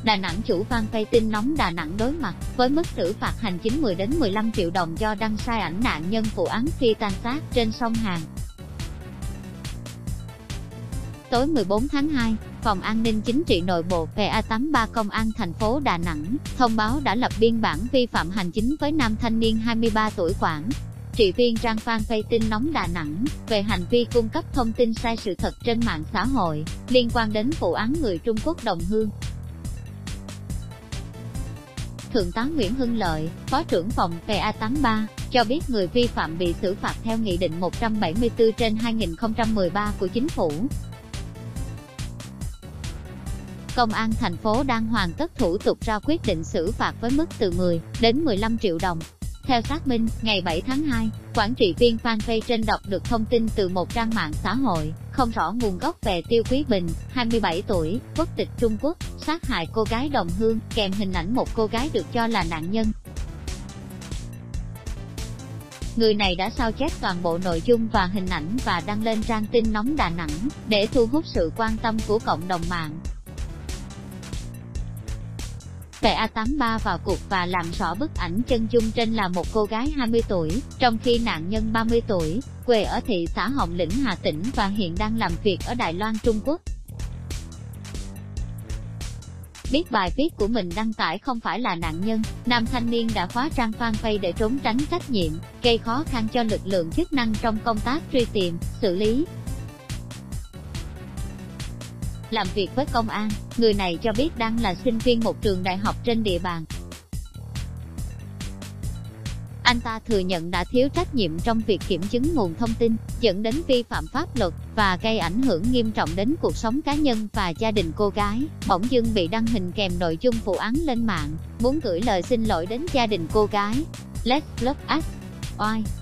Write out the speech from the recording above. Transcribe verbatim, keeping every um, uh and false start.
Đà Nẵng chủ fanpage tin nóng Đà Nẵng đối mặt với mức xử phạt hành chính mười đến mười lăm triệu đồng do đăng sai ảnh nạn nhân vụ án phi tang xác trên sông Hàn. Tối mười bốn tháng hai, Phòng An ninh Chính trị Nội bộ P A tám mươi ba Công an thành phố Đà Nẵng thông báo đã lập biên bản vi phạm hành chính với nam thanh niên hai mươi ba tuổi quản trị viên trang fanpage tin nóng Đà Nẵng về hành vi cung cấp thông tin sai sự thật trên mạng xã hội liên quan đến vụ án người Trung Quốc đồng hương. Thượng tá Nguyễn Hưng Lợi, Phó trưởng phòng P A tám mươi ba, cho biết người vi phạm bị xử phạt theo Nghị định một trăm bảy mươi tư trên hai nghìn không trăm mười ba của Chính phủ. Công an thành phố đang hoàn tất thủ tục ra quyết định xử phạt với mức từ mười đến mười lăm triệu đồng. Theo xác minh, ngày bảy tháng hai, quản trị viên fanpage trên đọc được thông tin từ một trang mạng xã hội, không rõ nguồn gốc về Tiêu Quý Bình, hai mươi bảy tuổi, quốc tịch Trung Quốc, sát hại cô gái đồng hương, kèm hình ảnh một cô gái được cho là nạn nhân. Người này đã sao chép toàn bộ nội dung và hình ảnh và đăng lên trang tin nóng Đà Nẵng, để thu hút sự quan tâm của cộng đồng mạng. P A tám mươi ba vào cuộc và làm rõ bức ảnh chân dung trên là một cô gái hai mươi tuổi, trong khi nạn nhân ba mươi tuổi, quê ở thị xã Hồng Lĩnh Hà Tĩnh và hiện đang làm việc ở Đài Loan Trung Quốc. Biết bài viết của mình đăng tải không phải là nạn nhân, nam thanh niên đã khóa trang fanpage để trốn tránh trách nhiệm, gây khó khăn cho lực lượng chức năng trong công tác truy tìm, xử lý. Làm việc với công an, người này cho biết đang là sinh viên một trường đại học trên địa bàn. Anh ta thừa nhận đã thiếu trách nhiệm trong việc kiểm chứng nguồn thông tin, dẫn đến vi phạm pháp luật và gây ảnh hưởng nghiêm trọng đến cuộc sống cá nhân và gia đình cô gái. Bỗng dưng bị đăng hình kèm nội dung vụ án lên mạng, muốn gửi lời xin lỗi đến gia đình cô gái. Let's love us. Oai.